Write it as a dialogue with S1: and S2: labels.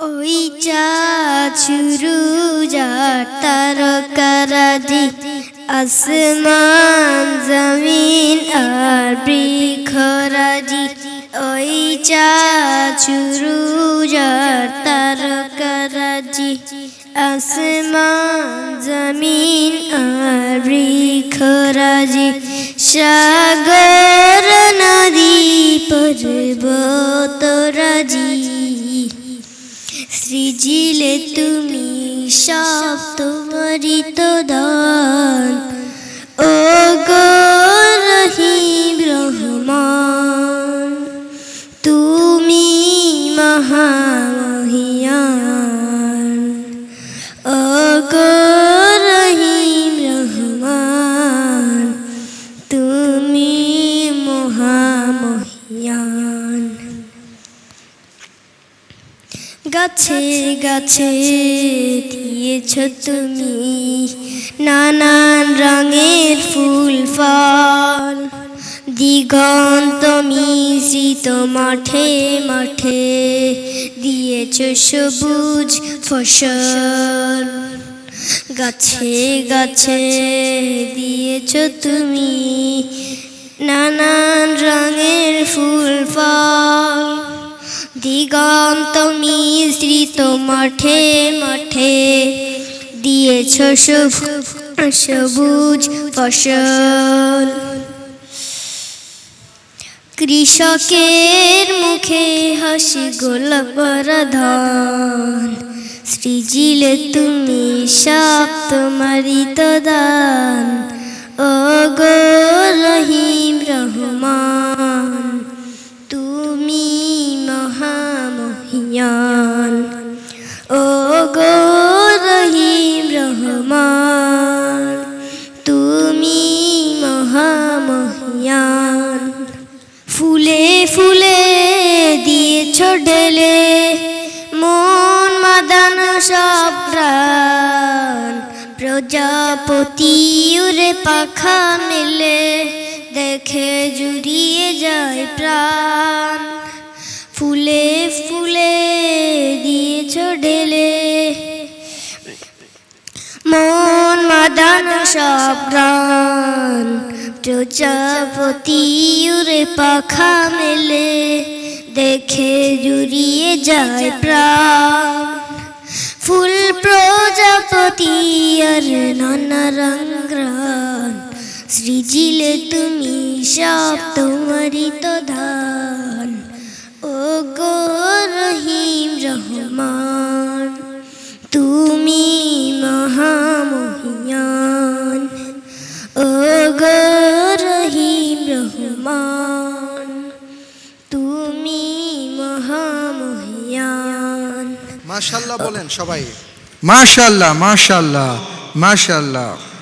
S1: ওই চাঁদ সুরুজার তারকারাজি আসমান জমিন আর বৃক্ষরাজি ওই চাঁদ সুরুজার তারকারাজি আসমান জমিন আর বৃক্ষরাজি সাগর নদী পর্বতরাজি সৃজিলে তুমি সব তোমারই তো দান ও গো রহিম রহমান তুমি মহামহিয়ান ও গো রহিম রহমান তুমি মহামহিয়ান। গাছে গাছে দিয়েছ তুমি নানান রঙের ফুল ফল দিগন্ত মিশ্রিত মাঠে মাঠে দিয়েছ সবুজ ফসল গাছে গাছে দিয়েছ তুমি নানান রঙের ফুল ফল দিগন্ত মিশ্রিত মাঠে মাঠে দিয়েছ সবুজ ফসল কৃষকের মুখে হাসি গোলাপের ধান সৃজিলে তুমি সব তোমারই তো দান ও গো রহিম রহমান তুমি মহামহিয়ান ও গো রহিম রহমান তুমি মহামহিয়ান। ফুলে ফুলে দিয়েছ ঢেলে মন মাদানো সব প্রাণ প্রজাপতি উড়ে পাখা মেলে দেখে জুড়িয়ে যায় প্রাণ ফুলে ফুলে দিয়েছ ঢেলে মন মাদানো সব প্রাণ প্রজাপতি উড়ে পাখা মেলে দেখে জুড়িয়ে যায় প্রাণ ফুল প্রজাপতি আর নানা রঙরান সৃজিলে তুমি সব তোমারই তো দান ও গো রহিম রহমান তুমি মহামহিয়ান ও গো রহিম রহমান তুমি মহামহিয়ান।
S2: মাশাআল্লাহ বলেন সবাই মাশাআল্লাহ মাশাআল্লাহ মাশাআল্লাহ।